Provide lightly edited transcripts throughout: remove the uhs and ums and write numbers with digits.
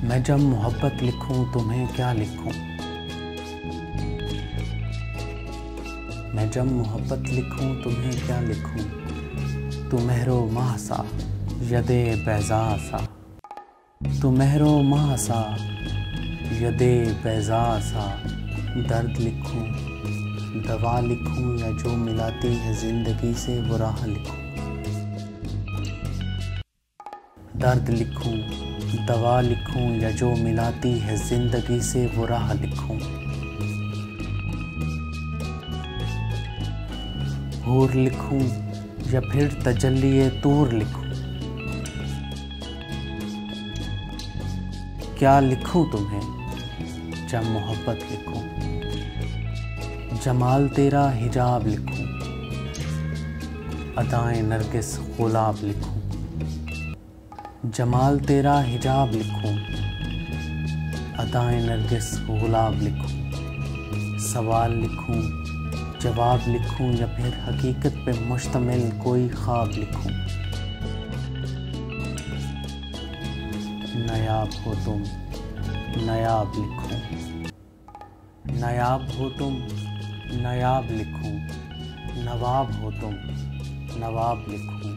मैं जब मोहब्बत लिखूं तुम्हें क्या लिखूं। मैं जब मोहब्बत लिखूं तुम्हें क्या लिखूं। तू महरो माह सा यदे बैज़ा सा। तू महरो माह सा यदे बैज़ा सा। दर्द लिखूं दवा लिखूं या जो मिलाती है ज़िंदगी से वो राह लिखूं। दर्द लिखूं दवा लिखूं या जो मिलाती है ज़िंदगी से वो राह लिखूं। हूर लिखूं या फिर तजल्ली तूर लिखूं। क्या लिखूं तुम्हें जब मोहब्बत लिखूं। जमाल तेरा हिजाब लिखूं। अदाएं नरगिस गुलाब लिखूं। जमाल तेरा हिजाब लिखूं। अदाएं नरगिस गुलाब लिखूं। सवाल लिखूं जवाब लिखूं या फिर हकीकत पे मुश्तमिल कोई ख्वाब लिखूं। नायाब हो तुम नायाब लिखूं। नायाब हो तुम नायाब लिखूं। नवाब हो तुम नवाब लिखूं।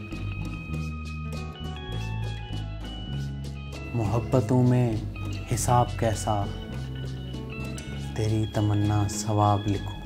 मोहब्बतों में हिसाब कैसा तेरी तमन्ना सवाब लिखूं।